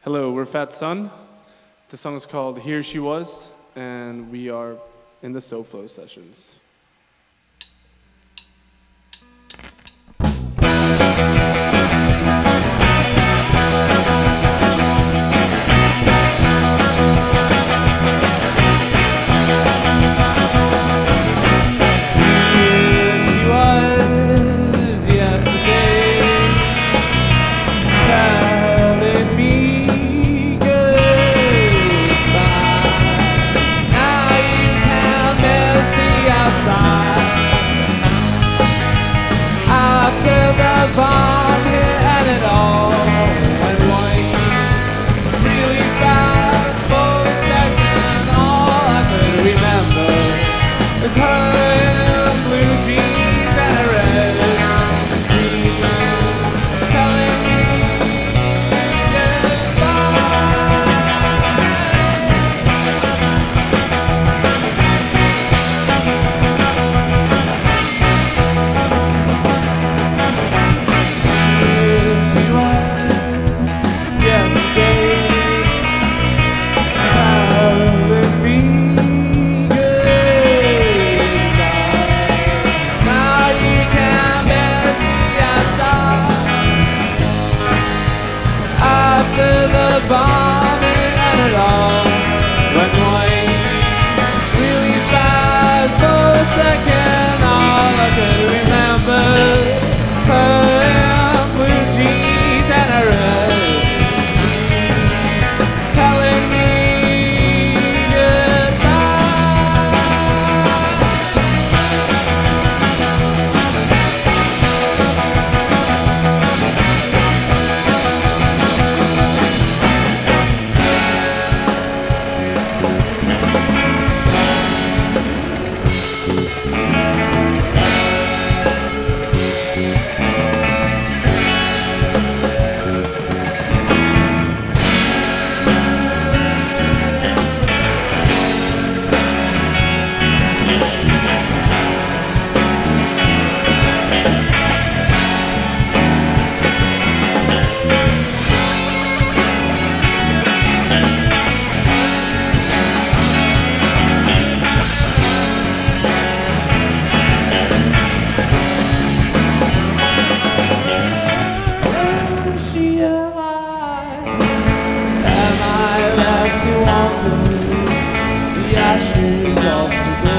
Hello, we're Fat Sun. The song is called Here She Was, and we are in the SoFlo Sessions. Bomb hit and it all went white really fast for a second. All I could remember is her in blue jeans and a red jeans telling me bombing and it all went white really fast for a second. All I could remember her in blue jeans and a red telling me goodbye. The ashes of today.